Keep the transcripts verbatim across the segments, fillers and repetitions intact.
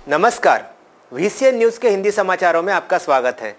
नमस्कार, VCN news के हिंदी समाचारों में आपका स्वागत है।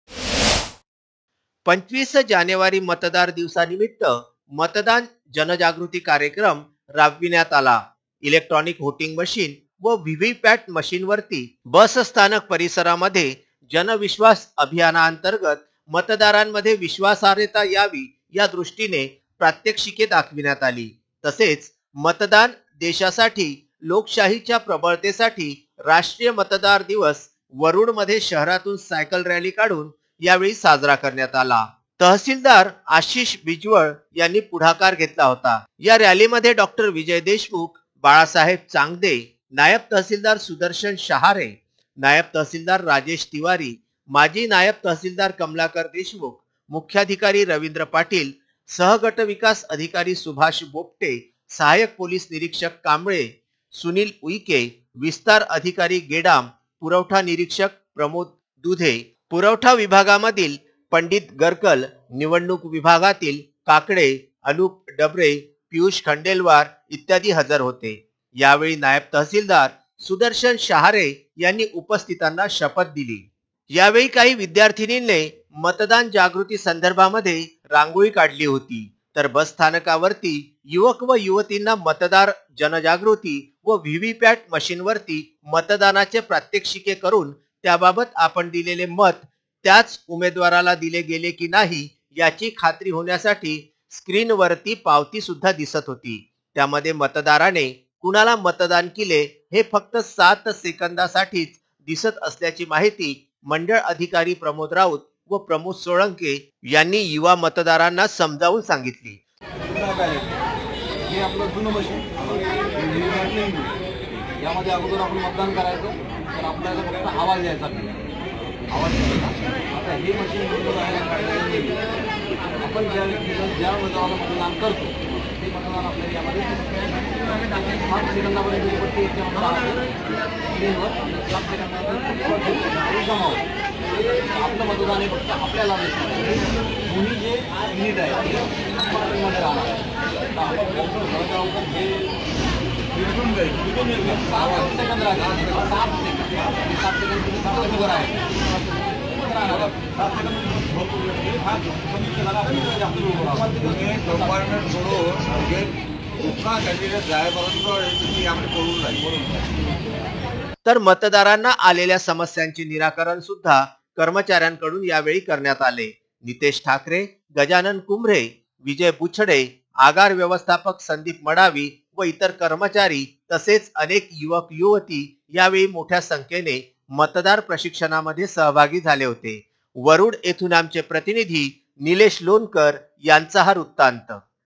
पंचवीस जानेवारी मतदार दिवसानिमित्त मतदान जनजागृती कार्यक्रम राबविण्यात आला। इलेक्ट्रॉनिक व्होटिंग मशीन व व्हीव्हीपॅट मशीनवरती बस स्थानक परिसरामध्ये जनविश्वास अभियानांतर्गत मतदारांमध्ये विश्वासार्हता यावी या दृष्टीने प्रात्यक्षिके दाखविण्यात आली। तसेच मतदान देशासाठी लोकशाहीच्या प्रबळतेसाठी राष्ट्रीय मतदार दिवस वरुड मध्ये शहरातून सायकल रॅली काढून यावेळी साजरा करण्यात आला। तहसीलदार आशिष बिजवळ यांनी पुढाकार घेतला होता। या रॅलीमध्ये डॉक्टर विजय देशमुख, बाळासाहेब चांगदे, नायब तहसीलदार सुदर्शन शहारे, नायब तहसीलदार राजेश तिवारी, माजी नायब तहसीलदार कमलाकर देशमुख, मुख्याधिकारी रवींद्र पाटील, सहगट विकास अधिकारी सुभाष बोपटे, सहाय्यक पोलीस निरीक्षक कांबळे, सुनील उईके, विस्तार अधिकारी गेडाम, पुरवठा निरीक्षक प्रमोद दुधे, पुरवठा विभागामधील पंडित गरकल, निवडणूक विभागातील काकडे, अनुप डबरे, पियुष खंडेलवार इत्यादी हजर होते। यावेळी नायब तहसीलदार सुदर्शन शहारे यांनी उपस्थितांना शपथ दिली। यावेळी काही विद्यार्थिनींनी मतदान जागृती संदर्भामध्ये रांगोळी काढली होती, तर बस स्थानकावरती युवक व युवतींना मतदार जनजागृती व व्हीव्हीपॅट मशीनवरती मतदानाचे प्रात्यक्षिके करून त्याबाबत आपण दिलेले मत त्याच उमेदवाराला दिले गेले की नाही याची खात्री होण्यासाठी स्क्रीनवरती पावती सुद्धा दिसत होती। त्यामध्ये मतदाराने कुणाला मतदान केले हे फक्त सात सेकंदासाठीच दिसत असल्याची माहिती मंडळ अधिकारी प्रमोद राऊत व प्रमोद सोळंके यांनी युवा मतदारांना समजावून सांगितली। हे आपलं जुनं मशीन यामध्ये अगोदर आपण मतदान करायचं, तर आपल्याला फक्त आवाज द्यायचा आवाज आता हे मशीन आपण ज्या व्यक्तीला ज्या मतदाराला मतदान करतो ते मतदान आपल्याला यामध्ये सात सेकंदापर्यंत स्क्रीनवर सात सेकंदापर्यंत जमावं। आपलं मतदान हे फक्त आपल्याला दोन्ही जे युनिट आहे मध्ये राहणार सात सेकंद राहते सात सेकंद सात सेकंद उभं तर मतदारांना आलेल्या समस्यांचे निराकरण सुद्धा कर्मचाऱ्यांकडून यावेळी करण्यात आले। नितेश ठाकरे, गजानन कुंभरे, विजय बुछडे, आगार व्यवस्थापक संदीप मडावी व इतर कर्मचारी तसेच अनेक युवक युवती यावेळी मोठ्या संख्येने मतदार प्रशिक्षणामध्ये सहभागी झाले होते। वरुड येथून आमचे प्रतिनिधी निलेश लोणकर यांचा हा वृत्तांत।